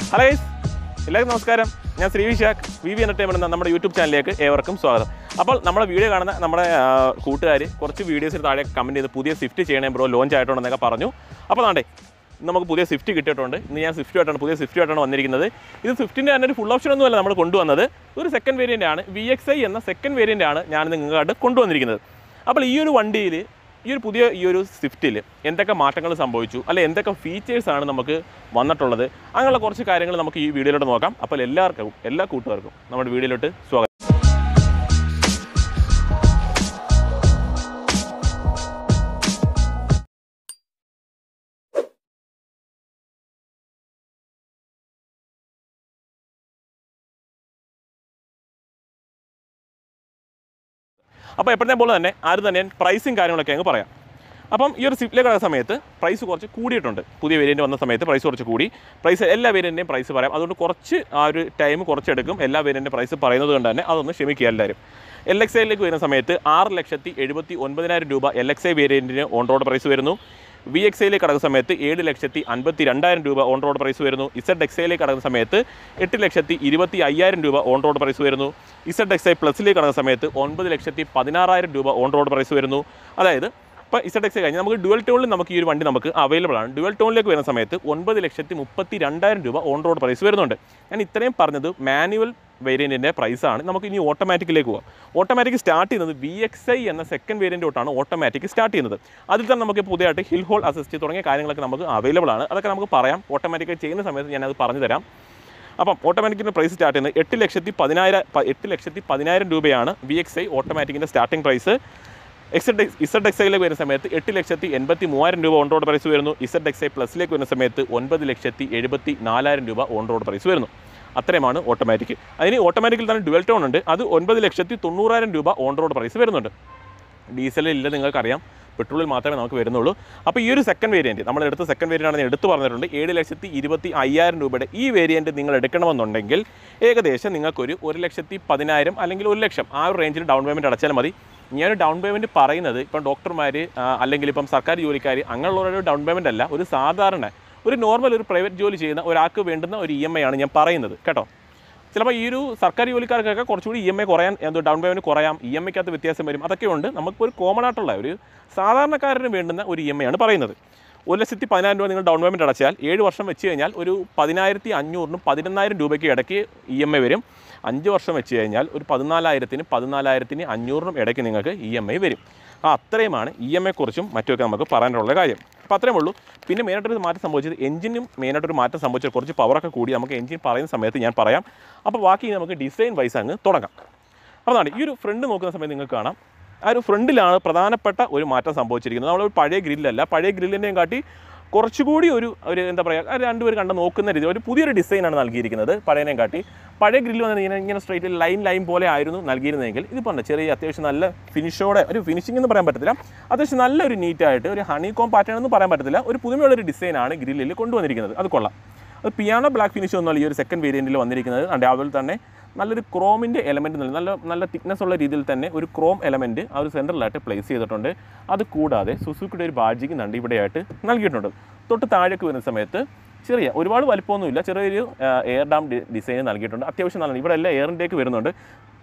Hello guys, എല്ലാവർക്കും നമസ്കാരം. ഞാൻ ശ്രീവിശാഖ് വിവി എന്റർടൈൻമെന്റ് എന്ന നമ്മുടെ യൂട്യൂബ് ചാനലിലേക്ക് ഏവർക്കും സ്വാഗതം. അപ്പോൾ നമ്മുടെ വീഡിയോ കാണുന്ന നമ്മുടെ കൂട്ടുകാർ കുറച്ച് വീഡിയോസിൽ താഴെ കമന്റ് ചെയ്ത് പുതിയ സ്വിഫ്റ്റ് ചെയ്യണേ ബ്രോ ലോഞ്ച് ആയിട്ടുണ്ടെന്നൊക്കെ പറഞ്ഞു. അപ്പോൾ നാണ്ടേ നമുക്ക് പുതിയ സ്വിഫ്റ്റ് കിട്ടിയിട്ടുണ്ട്. ഇന്ന് ഞാൻ പുതിയ സ്വിഫ്റ്റ് ആയിട്ടാണ് വന്നിരിക്കുന്നത്. ഇത് സ്വിഫ്റ്റിൻ്റെ തന്നെ ഒരു ഫുൾ ഓപ്ഷൻ ഒന്നുമല്ല നമ്മൾ കൊണ്ടുവന്നത്. ഒരു സെക്കൻഡ് വേരിയൻ്റ് ആണ്, VXI എന്ന സെക്കൻഡ് വേരിയൻ്റ് ആണ് ഞാൻ നിങ്ങൾക്കായിട്ട് കൊണ്ടുവന്നിരിക്കുന്നത്. അപ്പോൾ ഈ ഒരു വണ്ടിയിൽ ഈ ഒരു സ്വിഫ്റ്റിൽ എന്തൊക്കെ മാറ്റങ്ങൾ സംഭവിച്ചു, അല്ലെ എന്തൊക്കെ ഫീച്ചേഴ്സാണ് നമുക്ക് വന്നിട്ടുള്ളത്, അങ്ങനെയുള്ള കുറച്ച് കാര്യങ്ങൾ നമുക്ക് ഈ വീഡിയോയിലോട്ട് നോക്കാം. അപ്പോൾ എല്ലാ കൂട്ടുകാർക്കും നമ്മുടെ വീഡിയോയിലോട്ട് സ്വാഗതം. അപ്പോൾ എപ്പോഴത്തെ പോലെ തന്നെ ആരും തന്നെ പ്രൈസും കാര്യങ്ങളൊക്കെ അങ്ങ് പറയാം. അപ്പം ഈ ഒരു സ്വിഫ്റ്റിലേക്ക് കിടക്കുന്ന സമയത്ത് പ്രൈസ് കുറച്ച് കൂടിയിട്ടുണ്ട്. പുതിയ വേരിയൻറ്റ് വന്ന സമയത്ത് പ്രൈസ് കുറച്ച് കൂടി. എല്ലാ വേരിയൻറ്റിൻ്റെയും പ്രൈസ് പറയാം. അതുകൊണ്ട് കുറച്ച് ആ ഒരു ടൈം കുറച്ചെടുക്കും. എല്ലാ വേരിയൻറ്റിൻ്റെ പ്രൈസ് പറയുന്നത് കൊണ്ട് തന്നെ അതൊന്ന് ക്ഷമിക്കുക എല്ലാവരും. LXIയിലേക്ക് വരുന്ന സമയത്ത് 6,79,000 രൂപ LXI വേരിയൻറ്റിന് ഓൺ റോഡ് പ്രൈസ് വരുന്നു. VXIയിലേക്ക് കടക്കുന്ന സമയത്ത് 7,52,000 രൂപ ഓൺ റോഡ് പ്രൈസ് വരുന്നു. ZXIയിലേക്ക് കടക്കുന്ന സമയത്ത് 8,25,000 രൂപ ഓൺ റോഡ് പ്രൈസ് വരുന്നു. ZXI പ്ലസിലേക്ക് കടക്കുന്ന സമയത്ത് 9,16,000 രൂപ ഓൺ റോഡ് പ്രൈസ് വരുന്നു. അതായത് ഇപ്പോൾ ZXI കഴിഞ്ഞ് നമുക്ക് ഡുവൽ ടോണിൽ നമുക്ക് ഈ ഒരു വണ്ടി നമുക്ക് അവൈലബിൾ ആണ്. ഡുവൽ ടോണിലേക്ക് വരുന്ന സമയത്ത് 9,32,000 രൂപ ഓൺ റോഡ് പ്രൈസ് വരുന്നുണ്ട്. ഞാൻ ഇത്രയും പറഞ്ഞത് മാനുവൽ വേരിയൻറ്റിൻ്റെ പ്രൈസാണ്. നമുക്ക് ഇനി ഓട്ടോമാറ്റിക്കിലേക്ക് പോകാം. ഓട്ടോമാറ്റിക് സ്റ്റാർട്ട് ചെയ്യുന്നത് VXI എന്ന സെക്കൻഡ് വേരിയൻ്റ് തൊട്ടാണ് ഓട്ടോമാറ്റിക് സ്റ്റാർട്ട് ചെയ്യുന്നത്. അതിൽ തന്നെ നമുക്ക് പുതിയതായിട്ട് ഹിൽ ഹോൾഡ് അസിസ്റ്റ് തുടങ്ങിയ കാര്യങ്ങളൊക്കെ നമുക്ക് അവൈലബിൾ ആണ്. അതൊക്കെ നമുക്ക് പറയാം. ഓട്ടോമാറ്റിക്കായി ചെയ്യുന്ന സമയത്ത് ഞാനത് പറഞ്ഞു തരാം. അപ്പം ഓട്ടോമാറ്റിക്കിൻ്റെ പ്രൈസ് സ്റ്റാർട്ട് ചെയ്യുന്നത് 8,10,000 രൂപയാണ് VXI ഓട്ടോമാറ്റിക്കിൻ്റെ സ്റ്റാർട്ടിംഗ് പ്രൈസ്. ZXIയിലേക്ക് വരുന്ന സമയത്ത് 8,83,000 രൂപ ഓൺ റോഡ് പ്രൈസ് വരുന്നു. ZXI പ്ലസിലേക്ക് വരുന്ന സമയത്ത് 9,74,000 രൂപ ഓൺ റോഡ് പ്രൈസ് വരുന്നു. അത്രയുമാണ് ഓട്ടോമാറ്റിക്. അതിന് ഓട്ടോമാറ്റിക്കിൽ തന്നെ ഡുവൽ ടോൺ ഉണ്ട്. അത് 9,90,000 രൂപ ഓൺ റോഡ് പ്രൈസ് വരുന്നുണ്ട്. ഡീസലിൽ ഇല്ല, നിങ്ങൾക്കറിയാം, പെട്രോളിൽ മാത്രമേ നമുക്ക് വരുന്നുള്ളൂ. അപ്പോൾ ഈ ഒരു സെക്കൻഡ് വേരിയൻറ്റ് നമ്മളെടുത്ത സെക്കൻഡ് വേരിയൻ്റ് ആണ് എടുത്ത് പറഞ്ഞിട്ടുണ്ട്. 7,25,000 രൂപയുടെ ഈ വേരിയൻറ്റ് നിങ്ങൾ എടുക്കണമെന്നുണ്ടെങ്കിൽ ഏകദേശം നിങ്ങൾക്കൊരു 1,10,000 അല്ലെങ്കിൽ 1,00,000 ആ ഒരു റേഞ്ചിൽ ഡൗൺ പേയ്മെൻറ്റ് അടച്ചാൽ മതി. ഞാനൊരു ഡൗൺ പേയ്മെൻറ്റ് പറയുന്നത് ഇപ്പം ഡോക്ടർമാർ അല്ലെങ്കിൽ ഇപ്പം സർക്കാർ ജോലിക്കാർ അങ്ങനെയുള്ളവരുടെ ഡൗൺ പേയ്മെൻറ്റ് അല്ല. ഒരു സാധാരണ ഒരു നോർമൽ ഒരു പ്രൈവറ്റ് ജോലി ചെയ്യുന്ന ഒരാൾക്ക് വേണ്ടുന്ന ഒരു EMI ആണ് ഞാൻ പറയുന്നത് കേട്ടോ. ചിലപ്പോൾ ഈ ഒരു സർക്കാർ ജോലിക്കാർക്കൊക്കെ കുറച്ചുകൂടി EMI കുറയാൻ ഡൗൺ പേയ്മെൻറ്റ് കുറയാം, EMIക്കകത്ത് വ്യത്യാസം വരും. അതൊക്കെ ഉണ്ട്. നമുക്കൊരു കോമൺ ആയിട്ടുള്ള ഒരു സാധാരണക്കാരന് വേണ്ടുന്ന ഒരു EMI ആണ് പറയുന്നത്. 1,10,000 രൂപ നിങ്ങൾ ഡൗൺ പേയ്മെൻറ്റ് അടച്ചാൽ 7 വർഷം വെച്ച് കഴിഞ്ഞാൽ ഒരു 10,500-നും 11,000 രൂപയ്ക്ക് ഇടയ്ക്ക് EMI വരും. 5 വർഷം വെച്ച് കഴിഞ്ഞാൽ ഒരു 14,000-നും 14,500-നും ഇടയ്ക്ക് നിങ്ങൾക്ക് EMI വരും. അത്രയുമാണ് EMI കുറിച്ചും മറ്റുമൊക്കെ നമുക്ക് പറയാനുള്ള കാര്യം. അപ്പോൾ അത്രയേ ഉള്ളൂ. പിന്നെ മെയിനായിട്ടൊരു മാറ്റം സംഭവിച്ചത് എഞ്ചിനും മെയിനായിട്ടൊരു മാറ്റം സംഭവിച്ചത് കുറച്ച് പവറൊക്കെ കൂടി നമുക്ക് എഞ്ചിൻ പറയുന്ന സമയത്ത് ഞാൻ പറയാം. അപ്പോൾ ബാക്കി നമുക്ക് ഡിസൈൻ വൈസ് അങ്ങ് തുടങ്ങാം. അപ്പോൾ ഈ ഒരു ഫ്രണ്ട് നോക്കുന്ന സമയത്ത് നിങ്ങൾക്ക് കാണാം, ആ ഒരു ഫ്രണ്ടിലാണ് പ്രധാനപ്പെട്ട ഒരു മാറ്റം സംഭവിച്ചിരിക്കുന്നത്. നമ്മളൊരു പഴയ ഗ്രില്ലല്ല, പഴയ ഗ്രില്ലിൻ്റെയും കാട്ടി കുറച്ചുകൂടി ഒരു എന്താ പറയുക, രണ്ടുപേർ കണ്ട് നോക്കുന്ന രീതി ഒരു പുതിയൊരു ഡിസൈനാണ് നൽകിയിരിക്കുന്നത്. പഴയതിനെയും കാട്ടി പഴയ ഗ്രില്ല് വന്നത് ഇങ്ങനെ സ്ട്രൈറ്റ് ലൈൻ പോലെ ആയിരുന്നു നൽകിയിരുന്നതെങ്കിൽ ഇതിപ്പോൾ ചെറിയ അത്യാവശ്യം നല്ല ഫിനിഷോടെ, ഒരു ഫിനിഷിംഗ് എന്ന് പറയാൻ പറ്റത്തില്ല, അത്യാവശ്യം നല്ലൊരു നീറ്റായിട്ട് ഒരു ഹണികോം പാറ്റേൺ എന്ന് പറയാൻ പറ്റത്തില്ല, ഒരു പുതുമയുള്ളൊരു ഡിസൈനാണ് ഗ്രില്ലിൽ കൊണ്ടുവന്നിരിക്കുന്നത്. അത് കൊള്ളാം. അത് പിയാനോ ബ്ലാക്ക് ഫിനിഷ് ഒന്നുമല്ല ഈ ഒരു സെക്കൻഡ് വേരിയൻറ്റിൽ വന്നിരിക്കുന്നത്. അതുപോലെ തന്നെ നല്ലൊരു ക്രോമിൻ്റെ എലമെൻറ്റ് നല്ല തിക്നെസ് ഉള്ള രീതിയിൽ തന്നെ ഒരു ക്രോം എലമെൻറ്റ് ആ ഒരു സെൻറ്ററിലായിട്ട് പ്ലേസ് ചെയ്തിട്ടുണ്ട്. അത് കൂടാതെ സുസുക്കിയുടെ ഒരു ബാഡ്ജിങ് നണ്ട് ഇവിടെയായിട്ട് നൽകിയിട്ടുണ്ട്. തൊട്ട് താഴേക്ക് വരുന്ന സമയത്ത് ഒരുപാട് വലിപ്പമൊന്നുമില്ല, ചെറിയൊരു എയർ ഡാം ഡിസൈൻ നൽകിയിട്ടുണ്ട്. അത്യാവശ്യം നല്ല ഇവിടെ എല്ലാം എയർ ഇൻടേക്ക് വരുന്നുണ്ട്.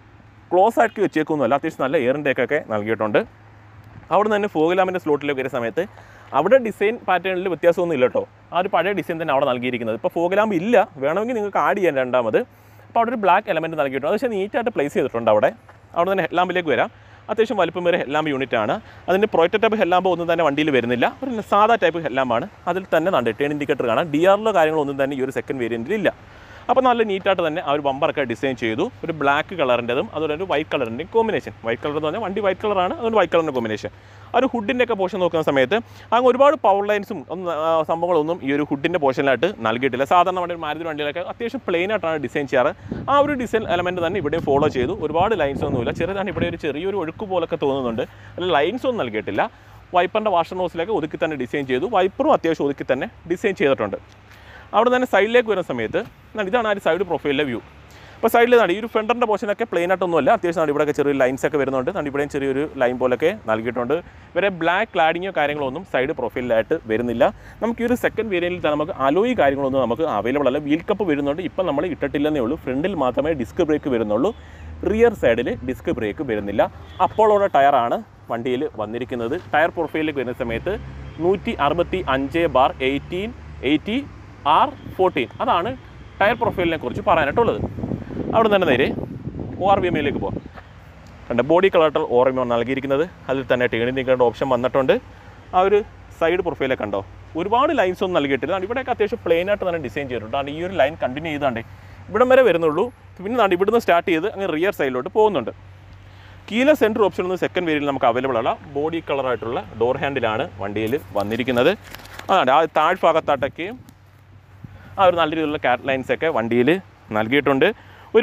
ക്ലോസ് ആക്കി വെച്ചേക്കൊന്നുമല്ല, അത്യാവശ്യം നല്ല എയർ ഇൻടേക്കൊക്കെ നൽകിയിട്ടുണ്ട്. അവിടെ നിന്ന് ഫോഗ് ലാമ്പിൻ്റെ സ്ലോട്ടിലേക്ക് വരുന്ന സമയത്ത് അവിടെ ഡിസൈൻ പാറ്റേണിൽ വ്യത്യാസമൊന്നും ഇല്ല കേട്ടോ. ആ ഒരു പഴയ ഡിസൈൻ തന്നെ അവിടെ നൽകിയിരിക്കുന്നത്. ഇപ്പോൾ ഫോഗ് ലാമ്പ് ഇല്ല, വേണമെങ്കിൽ നിങ്ങൾക്ക് ആഡ് ചെയ്യാൻ രണ്ടാമത്. അപ്പോൾ അവിടെ ഒരു ബ്ലാക്ക് എലമെൻറ്റ് നൽകിയിട്ടുണ്ട്. അത് പക്ഷേ നീറ്റായിട്ട് പ്ലേസ് ചെയ്തിട്ടുണ്ട്. അവിടെ തന്നെ ഹെഡ് ലാമ്പിലേക്ക് വരാം. അത്യാവശ്യം വലിപ്പം വരെ ഹെഡ് ലാമ്പ് യൂണിറ്റാണ്. അതിൻ്റെ പ്രൊജക്ട് ടൈപ്പ് ഹെഡ് ലാമ്പ് ഒന്നും തന്നെ വണ്ടിയിൽ വരുന്നില്ല. ഒരു സാധാ ടൈപ്പ് ഹെഡ് ലാമ്പാണ്. അതിൽ തന്നെ ടേൺ ഇൻഡിക്കേറ്റർ കാണാം. DRLO കാര്യങ്ങളൊന്നും തന്നെ ഈ ഒരു സെക്കൻഡ് വേരിയൻറ്റിൽ ഇല്ല. അപ്പോൾ നല്ല നീറ്റായിട്ട് തന്നെ ആ ഒരു ബമ്പറൊക്കെ ഡിസൈൻ ചെയ്തു. ഒരു ബ്ലാക്ക് കളറിൻ്റെതും അതുപോലെ ഒരു വൈറ്റ് കളറിൻ്റെയും കോമ്പിനേഷൻ. വൈറ്റ് കളർ എന്ന് പറഞ്ഞാൽ വണ്ടി വൈറ്റ് കളറാണ്, അതുകൊണ്ട് വൈറ്റ് കളറിൻ്റെ കോമ്പിനേഷൻ. ആ ഒരു ഹുഡിൻ്റെ ഒക്കെ പോർഷൻ നോക്കുന്ന സമയത്ത് അങ്ങ് ഒരുപാട് പവർ ലൈൻസും സംഭവങ്ങളൊന്നും ഈ ഒരു ഹുഡിൻ്റെ പോർഷനിലായിട്ട് നൽകിയിട്ടില്ല. സാധാരണ മാരുതി വണ്ടികളൊക്കെ അത്യാവശ്യം പ്ലെയിൻ ആയിട്ടാണ് ഡിസൈൻ ചെയ്യാറ്. ആ ഒരു ഡിസൈൻ എലമെൻറ്റ് തന്നെ ഇവിടെ ഫോളോ ചെയ്തു. ഒരുപാട് ലൈൻസ് ഒന്നുമില്ല, ചെറുതാണ്. ഇവിടെ ചെറിയൊരു ഒഴുക്ക് പോലൊക്കെ തോന്നുന്നുണ്ട്. അല്ല, ലൈൻസ് ഒന്നും നൽകിയിട്ടില്ല. വൈപ്പറിൻ്റെ വാഷർ നോസിലൊക്കെ ഒതുക്കി തന്നെ ഡിസൈൻ ചെയ്തു. വൈപ്പറും അത്യാവശ്യം ഒതുക്കി തന്നെ ഡിസൈൻ ചെയ്തിട്ടുണ്ട്. അവിടെ തന്നെ സൈഡിലേക്ക് വരുന്ന സമയത്ത് ഇതാണ് ആ ഒരു സൈഡ് പ്രൊഫൈലിലെ വ്യൂ. അപ്പോൾ സൈഡിൽ നടി ഈ ഒരു ഫ്രണ്ടിൻ്റെ പോർഷനൊക്കെ പ്ലെയിൻ ആയിട്ടൊന്നുമല്ല, അത്യാവശ്യം ഇവിടെയൊക്കെ ചെറിയ ലൈൻസൊക്കെ വരുന്നുണ്ട്. ഇവിടെയും ചെറിയൊരു ലൈൻ പോലൊക്കെ നൽകിയിട്ടുണ്ട്. ഇവരെ ബ്ലാക്ക് ക്ലാഡിങ്ങോ കാര്യങ്ങളോ ഒന്നും സൈഡ് പ്രൊഫൈലിലായിട്ട് വരുന്നില്ല. നമുക്ക് ഈ ഒരു സെക്കൻഡ് വേരിയൻറ്റിൽ തന്നെ നമുക്ക് അലോയി കാര്യങ്ങളൊന്നും നമുക്ക് അവൈലബിൾ അല്ല. വീൽ കപ്പ് വരുന്നുണ്ട്, ഇപ്പം നമ്മൾ ഇട്ടിട്ടില്ലെന്നേ ഉള്ളൂ. ഫ്രണ്ടിൽ മാത്രമേ ഡിസ്ക് ബ്രേക്ക് വരുന്നുള്ളൂ, റിയർ സൈഡിൽ ഡിസ്ക് ബ്രേക്ക് വരുന്നില്ല. അപ്പോളോടെ ടയറാണ് വണ്ടിയിൽ വന്നിരിക്കുന്നത്. ടയർ പ്രൊഫൈലിലേക്ക് വരുന്ന സമയത്ത് 165/18/80R14 അതാണ് ടയർ പ്രൊഫൈലിനെ കുറിച്ച് പറയാനായിട്ടുള്ളത്. അവിടെ തന്നെ നേരെ ORVMയിലേക്ക് പോകാം. കണ്ട ബോഡി കളർ ORVM നൽകിയിരിക്കുന്നത്. അതിൽ തന്നെ ടേണിൽ നീക്കേണ്ട ഓപ്ഷൻ വന്നിട്ടുണ്ട്. ആ ഒരു സൈഡ് പ്രൊഫൈലൊക്കെ കണ്ടോ, ഒരുപാട് ലൈൻസ് ഒന്നും നൽകിയിട്ടില്ല. ഇവിടെയൊക്കെ അത്യാവശ്യം പ്ലെയിൻ ആയിട്ട് തന്നെ ഡിസൈൻ ചെയ്തിട്ടുണ്ട്. ഈ ഒരു ലൈൻ കണ്ടിന്യൂ ചെയ്താണ്ടേ ഇവിടം വരെ വരുന്നുള്ളൂ. പിന്നെ ഇവിടുന്ന് സ്റ്റാർട്ട് ചെയ്ത് അങ്ങ് റിയർ സൈഡിലോട്ട് പോകുന്നുണ്ട്. കീല സെൻറ്റർ ഓപ്ഷൻ ഒന്നും സെക്കൻഡ് വേരിയൻറ്റിൽ നമുക്ക് അവൈലബിൾ അല്ല. ബോഡി കളറായിട്ടുള്ള ഡോർ ഹാൻഡിലാണ് വണ്ടിയിൽ വന്നിരിക്കുന്നത്. അതാണ് ആ താഴ്ഭാഗത്താട്ടൊക്കെയും ആ ഒരു നല്ല രീതിയിലുള്ള കാറ്റ് ലൈൻസൊക്കെ വണ്ടിയിൽ നൽകിയിട്ടുണ്ട്. ഒരു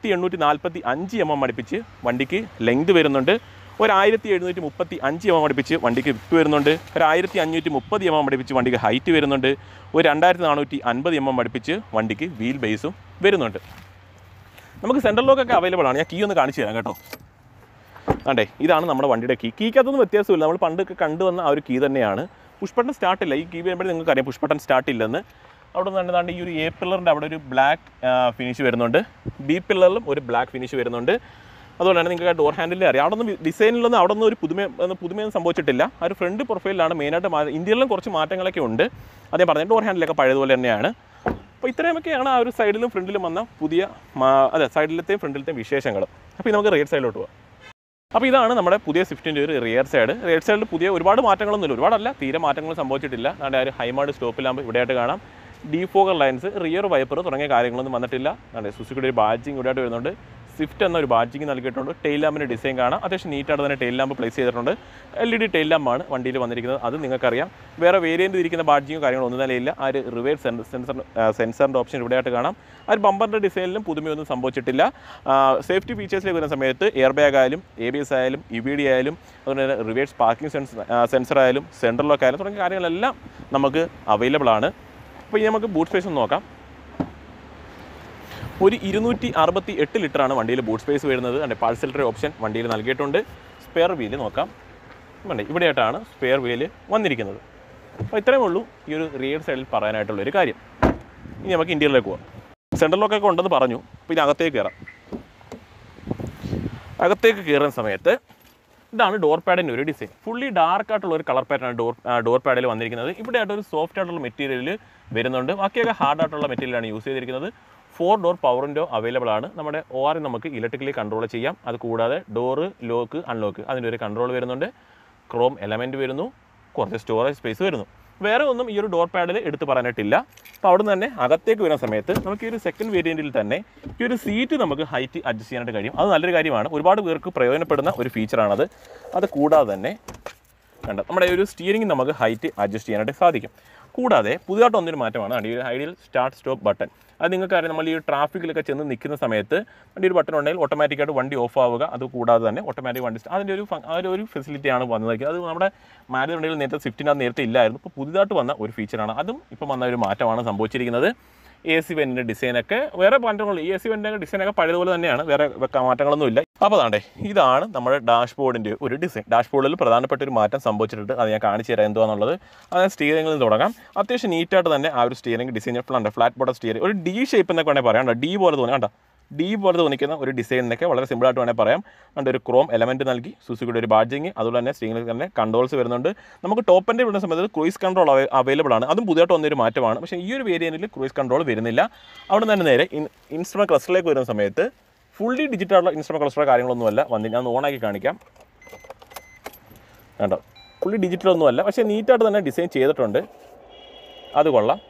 3845 mm അടുപ്പിച്ച് വണ്ടിക്ക് ലെങ്ത് വരുന്നുണ്ട്. ഒരു 1735 mm അടുപ്പിച്ച് വണ്ടിക്ക് വിപ്പ് വരുന്നുണ്ട്. ഒരു 1530 mm അടുപ്പിച്ച് വണ്ടിക്ക് ഹൈറ്റ് വരുന്നുണ്ട്. ഒരു 2450 mm അടുപ്പിച്ച് വണ്ടിക്ക് വീൽ ബേസും വരുന്നുണ്ട്. നമുക്ക് സെൻട്രൽ ലോക്കൊക്കെ അവൈലബിൾ ആണ്. ഞാൻ കീ ഒന്ന് കാണിച്ചു തരാം കേട്ടോ. അതെ, ഇതാണ് നമ്മുടെ വണ്ടിയുടെ കീക്കകത്തൊന്നും വ്യത്യാസമില്ല. നമ്മൾ പണ്ടൊക്കെ കണ്ടുവന്ന ആ ഒരു കീ തന്നെയാണ്. പുഷ് ബട്ടൺ സ്റ്റാർട്ടില്ല. ഈ കീ വരുമ്പോഴേ നിങ്ങൾക്ക് അറിയാം പുഷ് ബട്ടൺ സ്റ്റാർട്ടില്ലെന്ന്. അവിടെ നിന്ന് തന്നെ ഈ ഒരു A പില്ലറിൻ്റെ അവിടെ ഒരു ബ്ലാക്ക് ഫിനിഷ് വരുന്നുണ്ട്. B പില്ലറിലും ഒരു ബ്ലാക്ക് ഫിനിഷ് വരുന്നുണ്ട്. അതുപോലെ തന്നെ നിങ്ങൾക്ക് ഡോർ ഹാൻഡിലേ അറിയാം. അവിടെ നിന്ന് ഡിസൈനിലൊന്നും അവിടെ നിന്ന് ഒരു പുതുമയൊന്നും സംഭവിച്ചിട്ടില്ല. ആ ഒരു ഫ്രണ്ട് പ്രൊഫൈലിലാണ് മെയിനായിട്ട്. ഇന്ത്യയിലും കുറച്ച് മാറ്റങ്ങളൊക്കെ ഉണ്ട്. അതേ പറഞ്ഞത് ഡോർ ഹാൻഡിലൊക്കെ പഴയതുപോലെ തന്നെയാണ്. അപ്പോൾ ഇത്രയുമൊക്കെയാണ് ആ ഒരു സൈഡിലും ഫ്രണ്ടിലും വന്ന പുതിയ സൈഡിലത്തെയും ഫ്രണ്ടിലത്തെയും വിശേഷങ്ങൾ. അപ്പോൾ നമുക്ക് റിയർ സൈഡിലോട്ട് പോകാം. അപ്പോൾ ഇതാണ് നമ്മുടെ പുതിയ സ്വിഫ്റ്റിൻ്റെ ഒരു റിയർ സൈഡ്. റിയർ സൈഡിൽ പുതിയ ഒരുപാട് മാറ്റങ്ങളൊന്നുമില്ല, ഒരുപാടല്ല, തീരെ മാറ്റങ്ങൾ സംഭവിച്ചിട്ടില്ല. നമ്മുടെ ആ ഒരു ഹൈമാർഡ് സ്റ്റോപ്പിലാകുമ്പോൾ ഇവിടെയായിട്ട് കാണാം ഡീഫോഗർ ലൈൻസ്, റിയർ വൈപ്പർ തുടങ്ങിയ കാര്യങ്ങളൊന്നും വന്നിട്ടില്ല. നമ്മുടെ സുസുക്കിയുടെ ഒരു ബാഡ്ജിങ് ഇവിടെയായിട്ട് വരുന്നുണ്ട്. സ്വിഫ്റ്റ് എന്നൊരു ബാഡ്ജിങ് നൽകിയിട്ടുണ്ട്. ടെയിൽ ലാമ്പിൻ്റെ ഡിസൈൻ കാണാം. അത്യാവശ്യം നീറ്റായിട്ട് തന്നെ ടെയിൽ ലാമ്പ് പ്ലേസ് ചെയ്തിട്ടുണ്ട്. LED ടെയിൽ ലാമ്പാണ് വണ്ടിയിൽ വന്നിരിക്കുന്നത്. അത് നിങ്ങൾക്കറിയാം. വേറെ വേരിയൻ്റ് ഇരിക്കുന്ന ബാഡ്ജിങ്ങോ കാര്യങ്ങളോ ഒന്നും തന്നെ ഇല്ല. ആ ഒരു റിവേഴ്സ് സെൻസറിൻ്റെ ഓപ്ഷൻ ഇവിടെയായിട്ട് കാണാം. ആ ഒരു ബമ്പറിൻ്റെ ഡിസൈനിലും പുതുമയൊന്നും സംഭവിച്ചിട്ടില്ല. സേഫ്റ്റി ഫീച്ചേഴ്സിലേക്ക് വരുന്ന സമയത്ത് എയർ ബാഗ് ആയാലും ABS ആയാലും EBD ആയാലും അതുപോലെ തന്നെ റിവേഴ്സ് പാർക്കിംഗ് സെൻസർ ആയാലും സെൻട്രൽ ലോക്ക് ആയാലും തുടങ്ങിയ കാര്യങ്ങളെല്ലാം നമുക്ക് അവൈലബിൾ ആണ്. അപ്പോൾ ഇനി നമുക്ക് ബൂട്ട് സ്പേസ് ഒന്ന് നോക്കാം. ഒരു 268 ലിറ്ററാണ് വണ്ടിയിൽ ബൂട്ട് സ്പേസ് വരുന്നത്. അതിൻ്റെ പാഴ്സൽറ്ററി ഓപ്ഷൻ വണ്ടിയിൽ നൽകിയിട്ടുണ്ട്. സ്പെയർ വീല് നോക്കാം. ഇവിടെയായിട്ടാണ് സ്പെയർ വീല് വന്നിരിക്കുന്നത്. അപ്പോൾ ഇത്രയേ ഉള്ളൂ ഈ ഒരു റിയർ സൈഡിൽ പറയാനായിട്ടുള്ളൊരു കാര്യം. ഇനി നമുക്ക് ഇന്ത്യയിലേക്ക് പോകാം. സെൻട്രൽ ലോക്കൊക്കെ ഉണ്ടെന്ന് പറഞ്ഞു. അപ്പോൾ ഇനി അകത്തേക്ക് കയറാം. അകത്തേക്ക് കയറുന്ന സമയത്ത് ഇതാണ് ഡോർ പാഡിൻ്റെ ഒരു ഡിസൈൻ. ഫുള്ളി ഡാർക്കായിട്ടുള്ള ഒരു കളർ പാറ്റേൺ ഡോർ പാഡിൽ വന്നിരിക്കുന്നത്. ഇവിടെയായിട്ടൊരു സോഫ്റ്റ് ആയിട്ടുള്ള മെറ്റീരിയൽ വരുന്നുണ്ട്. ബാക്കിയൊക്കെ ഹാർഡായിട്ടുള്ള മെറ്റീരിയലാണ് യൂസ് ചെയ്തിരിക്കുന്നത്. 4 ഡോർ പവർ വിൻഡോ അവൈലബിൾ ആണ്. നമ്മുടെ OR നമുക്ക് ഇലക്ട്രിക്കലി കൺട്രോൾ ചെയ്യാം. അത് കൂടാതെ ഡോറ് ലോക്ക് അൺലോക്ക് അതിൻ്റെ ഒരു കൺട്രോൾ വരുന്നുണ്ട്. ക്രോം എലമെൻറ്റ് വരുന്നു. കുറച്ച് സ്റ്റോറേജ് സ്പേസ് വരുന്നു. വേറെ ഒന്നും ഈ ഒരു ഡോർ പാഡിൽ എടുത്ത് പറയാനായിട്ടില്ല. അപ്പോൾ അവിടെ നിന്ന് തന്നെ അകത്തേക്ക് വരുന്ന സമയത്ത് നമുക്ക് ഈ ഒരു സെക്കൻഡ് വേരിയൻറ്റിൽ തന്നെ ഈ ഒരു സീറ്റ് നമുക്ക് ഹൈറ്റ് അഡ്ജസ്റ്റ് ചെയ്യാനായിട്ട് കഴിയും. അത് നല്ലൊരു കാര്യമാണ്. ഒരുപാട് പേർക്ക് പ്രയോജനപ്പെടുന്ന ഒരു ഫീച്ചറാണത്. അത് കൂടാതെ തന്നെ കണ്ട നമ്മുടെ ഈ ഒരു സ്റ്റിയറിംഗ് നമുക്ക് ഹൈറ്റ് അഡ്ജസ്റ്റ് ചെയ്യാനായിട്ട് സാധിക്കും. കൂടാതെ പുതുതായിട്ട് വന്നൊരു മാറ്റമാണ് ഈ ഒരു ഐഡിയൽ സ്റ്റാർട്ട് സ്റ്റോപ്പ് ബട്ടൺ. അത് നിങ്ങൾക്കറിയാം, നമ്മൾ ഈ ട്രാഫിക്കിലൊക്കെ ചെന്ന് നിൽക്കുന്ന സമയത്ത് വണ്ടി ഒരു ബട്ടൺ ഉണ്ടെങ്കിൽ ഓട്ടോമാറ്റിക്കായിട്ട് വണ്ടി ഓഫ് ആവുക. അത് കൂടാതെ തന്നെ ഓട്ടോമാറ്റിക് വണ്ടി അതിൻ്റെ ഒരു ഫെസിലിറ്റിയാണ് വന്നത്. അത് നമ്മുടെ മാരുതി വണ്ടിയിൽ നേരത്തെ സ്വിഫ്റ്റിനകത്ത് നേരത്തെ ഇല്ലായിരുന്നു. ഇപ്പോൾ പുതുതായിട്ട് വന്ന ഒരു ഫീച്ചറാണ്. അതും ഇപ്പം വന്ന ഒരു മാറ്റമാണ് സംഭവിച്ചിരിക്കുന്നത്. AC വെൻറ്റിൻ്റെ ഡിസൈനൊക്കെ വേറെ മാറ്റങ്ങളുണ്ട്. AC വെൻറ്റിൻ്റെ ഡിസൈനൊക്കെ പഴയതുപോലെ തന്നെയാണ്, വേറെ മാറ്റങ്ങളൊന്നുമില്ല. അപ്പോൾ അതാണ്ടേ ഇതാണ് നമ്മുടെ ഡാഷ്ബോർഡിൻ്റെ ഒരു ഡിസൈൻ. ഡാഷ്ബോർഡിൽ പ്രധാനപ്പെട്ട ഒരു മാറ്റം സംഭവിച്ചിട്ടുണ്ട്. അത് ഞാൻ കാണിച്ചു തരാം എന്തുവാന്നുള്ളത്. അതായത് സ്റ്റിയറിംഗിൽ നിന്ന് തുടങ്ങാം. അത്യാവശ്യം നീറ്റായിട്ട് തന്നെ ആ ഒരു steering design flat bottom steering ഒരു D ഷേപ്പ് എന്നൊക്കെ വേണമെങ്കിൽ പറയാം. D പോലെ തോന്നി കണ്ടോ, D പോലെ തോന്നിക്കുന്ന ഒരു ഡിസൈനിനൊക്കെ വളരെ സിമ്പിളായിട്ട് വേണമെങ്കിൽ പറയാം. അതുകൊണ്ട് ഒരു ക്രോം എലമെൻറ്റ് നൽകി സുസുക്കിയുടെ ഒരു ബാഡ്ജിങ്, അതുപോലെ തന്നെ സ്റ്റിയറിംഗിൽ തന്നെ കൺട്രോൾസ് വരുന്നുണ്ട്. നമുക്ക് ടോപ്പ് എൻഡ് വരുന്ന സമയത്ത് ക്രൂയിസ് കൺട്രോൾ അവൈലബിൾ ആണ്. അതും പുതിയതായിട്ട് വന്നൊരു മാറ്റമാണ്. പക്ഷേ ഈ ഒരു വേരിയൻറ്റിൽ ക്രൂയിസ് കൺട്രോൾ വരുന്നില്ല. അവിടെ നിന്ന് തന്നെ നേരെ ഇൻസ്ട്രുമെൻറ്റ് ക്ലസ്റ്ററിലേക്ക് വരുന്ന സമയത്ത് ഫുള്ളി ഡിജിറ്റലുള്ള ഇൻസ്ട്രുമെൻറ്റ് ക്ലസ്റ്ററോ കാര്യങ്ങളൊന്നുമല്ല വന്നില്ല. ഞാൻ ഓണാക്കി കാണിക്കാം. കണ്ടോ, ഫുള്ളി ഡിജിറ്റലൊന്നുമല്ല, പക്ഷേ നീറ്റായിട്ട് തന്നെ ഡിസൈൻ ചെയ്തിട്ടുണ്ട്. അത് കൊള്ളാം.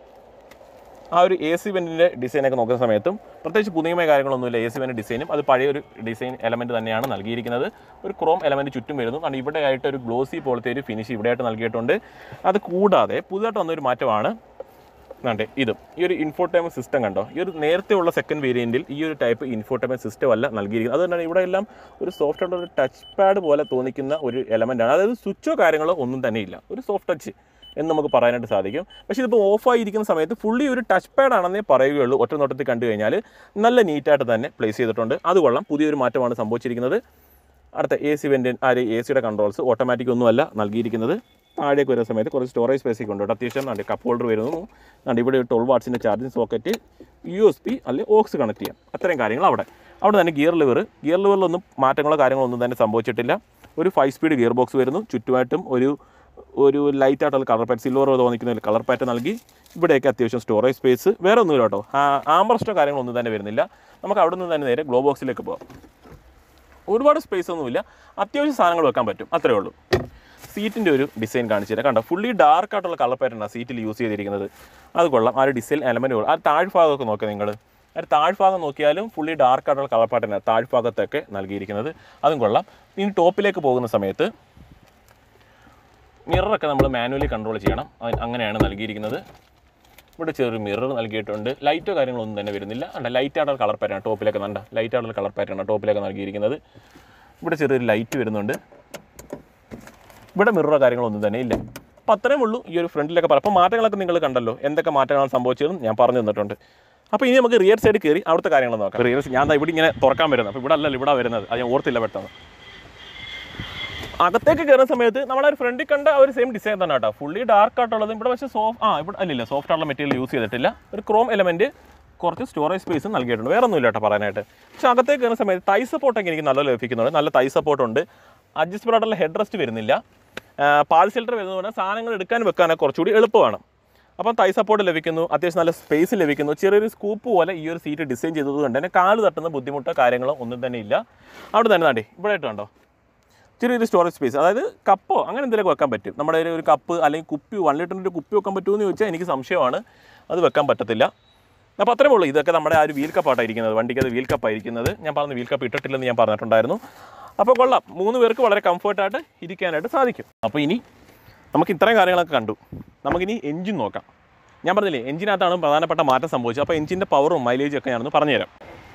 ആ ഒരു AC വെൻറ്റിൻ്റെ ഡിസൈനൊക്കെ നോക്കുന്ന സമയത്തും പ്രത്യേകിച്ച് പുതിയമായ കാര്യങ്ങളൊന്നുമില്ല. AC വെൻറ്റ് ഡിസൈനും അത് പഴയൊരു ഡിസൈൻ എലമെൻറ്റ് തന്നെയാണ് നൽകിയിരിക്കുന്നത്. ഒരു ക്രോം എലമെൻറ്റ് ചുറ്റും വരുന്നു. കാരണം ഇവിടെ ആയിട്ട് ഒരു ഗ്ലോസി പോലത്തെ ഒരു ഫിനിഷ് ഇവിടെയായിട്ട് നൽകിയിട്ടുണ്ട്. അത് കൂടാതെ പുതുതായിട്ട് വന്നൊരു മാറ്റമാണ് ഇതും. ഈ ഒരു ഇൻഫോർടൈൻമെൻറ്റ് സിസ്റ്റം കണ്ടോ, ഈ ഒരു നേരത്തെയുള്ള സെക്കൻഡ് വേരിയൻറ്റിൽ ഈ ഒരു ടൈപ്പ് ഇൻഫോർടൈൻമെൻറ്റ് സിസ്റ്റം അല്ല നൽകിയിരിക്കുന്നത്. അതുകൊണ്ടാണ് ഇവിടെ എല്ലാം ഒരു സോഫ്റ്റ് ആയിട്ടുള്ള ഒരു ടച്ച് പാഡ് പോലെ തോന്നിക്കുന്ന ഒരു എലമെൻറ്റാണ്. അതായത് സ്വിച്ചോ കാര്യങ്ങളോ ഒന്നും തന്നെ ഇല്ല. ഒരു സോഫ്റ്റ് ടച്ച് എന്ന് നമുക്ക് പറയാനായിട്ട് സാധിക്കും. പക്ഷേ ഇതിപ്പോൾ ഓഫായിരിക്കുന്ന സമയത്ത് ഫുള്ളി ഒരു ടച്ച് പാഡ് ആണെന്നേ പറയുകയുള്ളൂ. ഒറ്റ നോട്ടത്തിൽ കണ്ടു കഴിഞ്ഞാൽ നല്ല നീറ്റായിട്ട് തന്നെ പ്ലേസ് ചെയ്തിട്ടുണ്ട്. അത് കൊള്ളാം. പുതിയൊരു മാറ്റമാണ് സംഭവിച്ചിരിക്കുന്നത്. അടുത്ത AC വെൻറ്റിൻ ACയുടെ കൺട്രോൾസ് ഓട്ടോമാറ്റിക് ഒന്നുമല്ല നൽകിയിരിക്കുന്നത്. താഴേക്ക് വരുന്ന സമയത്ത് കുറച്ച് സ്റ്റോറേജ് സ്പേസൊക്കെ ഉണ്ട്. അത്യാവശ്യം നല്ല കപ്പ് ഹോൾഡർ വരുന്നു. ഇവിടെ 12 വാട്ട്സിൻ്റെ ചാർജിങ് സോക്കറ്റ്, USB അല്ലെങ്കിൽ ഓക്സ് കണക്ട് ചെയ്യാം. അത്രയും കാര്യങ്ങൾ അവിടെ തന്നെ ഗിയർ ലിവറിലൊന്നും മാറ്റങ്ങളോ കാര്യങ്ങളോ ഒന്നും തന്നെ സംഭവിച്ചിട്ടില്ല. ഒരു 5 സ്പീഡ് ഗിയർ ബോക്സ് വരുന്നു. ചുറ്റുമായിട്ടും ഒരു ലൈറ്റായിട്ടുള്ള കളർ പാറ്റ്, സിൽവർ തോന്നിക്കുന്ന ഒരു കളർ പാറ്റ് നൽകി. ഇവിടെയൊക്കെ അത്യാവശ്യം സ്റ്റോറേജ് സ്പേസ്, വേറെ ഒന്നുമില്ല കേട്ടോ. ആംബ്രസ്റ്റോ കാര്യങ്ങളൊന്നും തന്നെ വരുന്നില്ല. നമുക്ക് അവിടെ നിന്ന് തന്നെ നേരെ ഗ്ലോ ബോക്സിലേക്ക് പോകാം. ഒരുപാട് സ്പേസ് ഒന്നുമില്ല, അത്യാവശ്യം സാധനങ്ങൾ വെക്കാൻ പറ്റും, അത്രയേ ഉള്ളൂ. സീറ്റിൻ്റെ ഒരു ഡിസൈൻ കാണിച്ചു തരാം. കണ്ടോ, ഫുള്ളി ഡാർക്ക് ആയിട്ടുള്ള കളർ പാറ്റേണാണ് സീറ്റിൽ യൂസ് ചെയ്തിരിക്കുന്നത്. അത് കൊള്ളാം. ആ ഒരു ഡിസൈൻ എലമെൻറ്റുകൾ, ആ താഴ്ഭാഗമൊക്കെ നോക്കാം നിങ്ങൾ. ആ താഴ്ഭാഗം നോക്കിയാലും ഫുള്ളി ഡാർക്ക് ആയിട്ടുള്ള കളർ പാറ്റേണാണ് താഴ്ഭാഗത്തൊക്കെ നൽകിയിരിക്കുന്നത്. അതും കൊള്ളാം. ഇനി ടോപ്പിലേക്ക് പോകുന്ന സമയത്ത് മിററൊക്കെ നമ്മൾ മാനുവലി കൺട്രോൾ ചെയ്യണം, അങ്ങനെയാണ് നൽകിയിരിക്കുന്നത്. ഇവിടെ ചെറിയൊരു മിറർ നൽകിയിട്ടുണ്ട്. ലൈറ്റോ കാര്യങ്ങളൊന്നും തന്നെ വരുന്നില്ല. ലൈറ്റായിട്ടുള്ള കളർ പാറ്റേൺ ടോപ്പിലേക്ക് ലൈറ്റായിട്ടുള്ള കളർ പാറ്റേൺ ടോപ്പിലേക്ക് നൽകിയിരിക്കുന്നത്. ഇവിടെ ചെറിയൊരു ലൈറ്റ് വരുന്നുണ്ട്. ഇവിടെ മിററോ കാര്യങ്ങളൊന്നും തന്നെ ഇല്ല. അപ്പോൾ അത്രയും ഉള്ളൂ ഈ ഒരു ഫ്രണ്ടിലൊക്കെ പറയാം. അപ്പോൾ മാറ്റങ്ങളൊക്കെ നിങ്ങൾ കണ്ടല്ലോ, എന്തൊക്കെ മാറ്റങ്ങളാണ് സംഭവിച്ചതെന്ന് ഞാൻ പറഞ്ഞു തന്നിട്ടുണ്ട്. അപ്പോൾ ഇനി നമുക്ക് റിയർ സൈഡ് കയറി അവിടുത്തെ കാര്യങ്ങൾ നോക്കാം. റിയർ ഞാൻ ഇവിടെ ഇങ്ങനെ തുറക്കാൻ വരുന്നത്, അപ്പോൾ ഇവിടെ വരുന്നത്, അത് ഞാൻ ഓർത്തില്ല പെട്ടെന്ന്. അകത്തേക്ക് കയറുന്ന സമയത്ത് നമ്മളെ ഒരു ഫ്രണ്ടിൽ കണ്ട ഒരു സെയിം ഡിസൈൻ തന്നെ കേട്ടോ. ഫുള്ളി ഡാർക്ക് ആയിട്ടുള്ളത്. ഇവിടെ പക്ഷേ ഇവിടെ സോഫ്റ്റ് ആയിട്ടുള്ള മെറ്റീരിയൽ യൂസ് ചെയ്തിട്ടില്ല. ഒരു ക്രോം എലമെൻറ്റ്, കുറച്ച് സ്റ്റോറേജ് സ്പേസ് നൽകിയിട്ടുണ്ട്. വേറെ ഒന്നുമില്ല കേട്ടോ പറയാനായിട്ട്. പക്ഷേ അകത്തേക്ക് കയറുന്ന സമയത്ത് തൈ സപ്പോർട്ടൊക്കെ എനിക്ക് നല്ല ലഭിക്കുന്നുണ്ട്. നല്ല തൈ സപ്പോർട്ടുണ്ട്. അഡ്ജസ്റ്റബിൾ ആയിട്ടുള്ള ഹെഡ് റെസ്റ്റ് വരുന്നില്ല. പാൽ ഷെൽട്ടർ വരുന്നതുകൊണ്ട് സാധനങ്ങൾ എടുക്കാനും വെക്കാനൊക്കെ കുറച്ചുകൂടി എളുപ്പമാണ്. അപ്പം തൈ സപ്പോർട്ട് ലഭിക്കുന്നു, അത്യാവശ്യം നല്ല സ്പേസ് ലഭിക്കുന്നു. ചെറിയൊരു സ്കൂപ്പ് പോലെ ഈ ഒരു സീറ്റ് ഡിസൈൻ ചെയ്തതുകൊണ്ട് തന്നെ കാല് തട്ടുന്ന ബുദ്ധിമുട്ടോ കാര്യങ്ങളോ ഒന്നും തന്നെ ഇല്ല. അവിടെ തന്നെ ഇവിടെ ആയിട്ട് കണ്ടോ ചെറിയൊരു സ്റ്റോറേജ് സ്പേസ്, അതായത് കപ്പോ അങ്ങനെ എന്തെങ്കിലുമൊക്കെ വെക്കാൻ പറ്റും. നമ്മുടെ ഒരു കപ്പ് അല്ലെങ്കിൽ കുപ്പി 1 ലിറ്ററിൻ്റെ ഒരു കുപ്പി വെക്കാൻ പറ്റുമെന്ന് ചോദിച്ചാൽ എനിക്ക് സംശയമാണ്, അത് വെക്കാൻ പറ്റത്തില്ല. അപ്പോൾ അത്രേ ഉള്ളൂ. ഇതൊക്കെ നമ്മുടെ ആ ഒരു വീൽ കപ്പായിട്ടിരിക്കുന്നത്, വണ്ടിക്ക് അത് വീൽ കപ്പായിരിക്കുന്നത്. ഞാൻ പറഞ്ഞ വീൽ കപ്പ് ഇട്ടിട്ടില്ലെന്ന് ഞാൻ പറഞ്ഞിട്ടുണ്ടായിരുന്നു. അപ്പോൾ കൊള്ളാം, 3 പേർക്ക് വളരെ കംഫർട്ടായിട്ട് ഇരിക്കാനായിട്ട് സാധിക്കും. അപ്പോൾ ഇനി നമുക്ക് ഇത്രയും കാര്യങ്ങളൊക്കെ കണ്ടു. നമുക്കിനി എഞ്ചിൻ നോക്കാം. ഞാൻ പറഞ്ഞില്ലേ, എഞ്ചിനകത്താണ് പ്രധാനപ്പെട്ട മാറ്റം സംഭവിച്ചത്. അപ്പോൾ എഞ്ചിൻ്റെ പവറും മൈലേജും ഒക്കെ ഞാനൊന്ന് പറഞ്ഞുതരാം.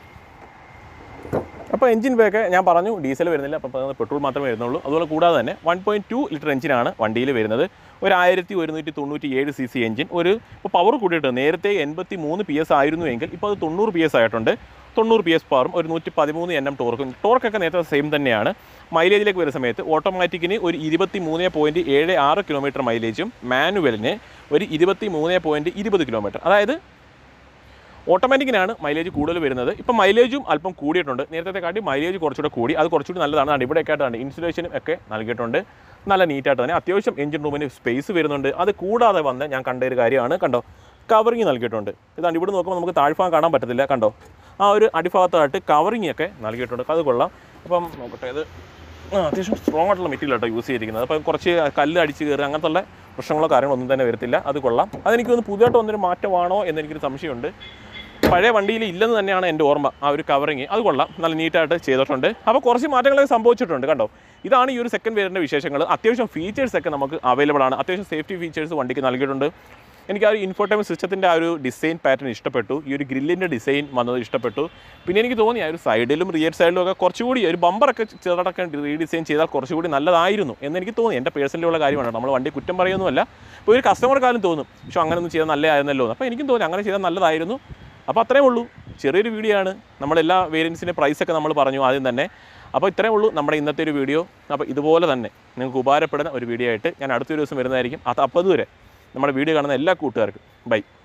അപ്പോൾ എഞ്ചിൻ പേക്ക് ഞാൻ പറഞ്ഞു ഡീസൽ വരുന്നില്ല, അപ്പോൾ പെട്രോൾ മാത്രമേ വരുന്നുള്ളൂ. അതുപോലെ കൂടാതെ തന്നെ 1.2 ലിറ്റർ എഞ്ചിനാണ് വണ്ടിയിൽ വരുന്നത്. ഒരു 1197 cc എഞ്ചിൻ. ഇപ്പോൾ പവർ കൂടിയിട്ട് നേരത്തെ 83 PS ആയിരുന്നു എങ്കിൽ ഇപ്പോൾ അത് 90 PS ആയിട്ടുണ്ട്. 90 PS പവറും ഒരു 113 Nm ടോർക്കൊക്കെ നേരത്തെ സെയിം തന്നെയാണ്. മൈലേജിലേക്ക് വരുന്ന സമയത്ത് ഓട്ടോമാറ്റിക്കിന് ഒരു 23.76 കിലോമീറ്റർ മൈലേജും മാനുവലിന് ഒരു 23.20 കിലോമീറ്റർ. അതായത് ഓട്ടോമാറ്റിക്കിനാണ് മൈലേജ് കൂടുതൽ വരുന്നത്. ഇപ്പോൾ മൈലേജും അല്പം കൂടിയിട്ടുണ്ട്. നേരത്തെ കാട്ടി മൈലേജ് കുറച്ചുകൂടെ കൂടി, അത് കുറച്ചുകൂടി നല്ലതാണ്. ഇവിടെയൊക്കെ ആയിട്ടാണ് ഇൻസുലേഷനും ഒക്കെ നൽകിയിട്ടുണ്ട്. നല്ല നീറ്റായിട്ട് തന്നെ അത്യാവശ്യം എഞ്ചിൻ റൂമിന് സ്പേസ് വരുന്നുണ്ട്. അത് കൂടാതെ വന്ന് ഞാൻ കണ്ട ഒരു കാര്യമാണ്, കണ്ടോ, കവറിങ് നൽകിയിട്ടുണ്ട്. ഇതാണ് ഇവിടെ നോക്കുമ്പോൾ നമുക്ക് താഴ്ഭാഗം കാണാൻ പറ്റത്തില്ല. കണ്ടോ, ആ ഒരു അടിഭാഗത്തായിട്ട് കവറിങ് ഒക്കെ നൽകിയിട്ടുണ്ട്. അത് കൊള്ളാം. അപ്പം നോക്കട്ടെ, ഇത് അത്യാവശ്യം സ്ട്രോങ് ആയിട്ടുള്ള മെറ്റീരിയൽ ആട്ടോ യൂസ് ചെയ്തിരിക്കുന്നത്. അപ്പം കുറച്ച് കല്ല് അടിച്ച് കയറി അങ്ങനത്തെ പ്രശ്നങ്ങളോ കാര്യങ്ങളൊന്നും തന്നെ വരത്തില്ല. അത് കൊള്ളാം. അതെനിക്കൊന്ന് പുതിയതായിട്ട് വന്നൊരു മാറ്റമാണോ എന്നെനിക്കൊരു സംശയമുണ്ട്. പഴയ വണ്ടിയിൽ ഇല്ലെന്ന് തന്നെയാണ് എൻ്റെ ഓർമ്മ. ആ ഒരു കവറിങ് അത് കൊള്ളാം, നല്ല നീറ്റായിട്ട് ചെയ്തിട്ടുണ്ട്. അപ്പോൾ കുറച്ച് മാറ്റങ്ങളൊക്കെ സംഭവിച്ചിട്ടുണ്ട്. കണ്ടോ, ഇതാണ് ഈ ഒരു സെക്കൻഡ് വേരിയൻ്റെ വിശേഷങ്ങൾ. അത്യാവശ്യം ഫീച്ചേഴ്സൊക്കെ നമുക്ക് അവൈലബിൾ ആണ്. അത്യാവശ്യം സേഫ്റ്റി ഫീച്ചേഴ്സ് വണ്ടിക്ക് നൽകിയിട്ടുണ്ട്. എനിക്ക് ആ ഒരു ഇൻഫോർടൈൻമെൻറ്റ് സിസ്റ്റത്തിൻ്റെ ആ ഒരു ഡിസൈൻ പാറ്റേൺ ഇഷ്ടപ്പെട്ടു. ഈ ഒരു ഗ്രില്ലിൻ്റെ ഡിസൈൻ വന്നത് ഇഷ്ടപ്പെട്ടു. പിന്നെ എനിക്ക് തോന്നി ആ ഒരു സൈഡിലും റിയർ സൈഡിലും ഒക്കെ കുറച്ചുകൂടി ഒരു ബമ്പറൊക്കെ ചെറുതൊക്കെ റീഡിസൈൻ ചെയ്താൽ കുറച്ചുകൂടി നല്ലതായിരുന്നു എന്നെനിക്ക് തോന്നി. എൻ്റെ പേഴ്സണലുള്ള കാര്യമാണ്, നമ്മൾ വണ്ടി കുറ്റം പറയുന്നതല്ല. ഇപ്പോൾ ഒരു കസ്റ്റമർക്കാരും തോന്നും പക്ഷേ അങ്ങനെയൊന്നും ചെയ്താൽ നല്ലതായിരുന്നല്ലോ. അപ്പോൾ എനിക്കും തോന്നി അങ്ങനെ ചെയ്താൽ നല്ലതായിരുന്നു. അപ്പോൾ അത്രയേ ഉള്ളൂ, ചെറിയൊരു വീഡിയോ ആണ്. നമ്മളെല്ലാ വേരിയൻസിൻ്റെ പ്രൈസൊക്കെ നമ്മൾ പറഞ്ഞു ആദ്യം തന്നെ. അപ്പോൾ ഇത്രയേ ഉള്ളൂ നമ്മുടെ ഇന്നത്തെ ഒരു വീഡിയോ. അപ്പോൾ ഇതുപോലെ തന്നെ നിങ്ങൾക്ക് ഉപകാരപ്പെടുന്ന ഒരു വീഡിയോ ആയിട്ട് ഞാൻ അടുത്തൊരു ദിവസം വരുന്നതായിരിക്കും. അപ്പോൾ അതുവരെ നമ്മുടെ വീഡിയോ കാണുന്ന എല്ലാ കൂട്ടുകാർക്കും ബൈ.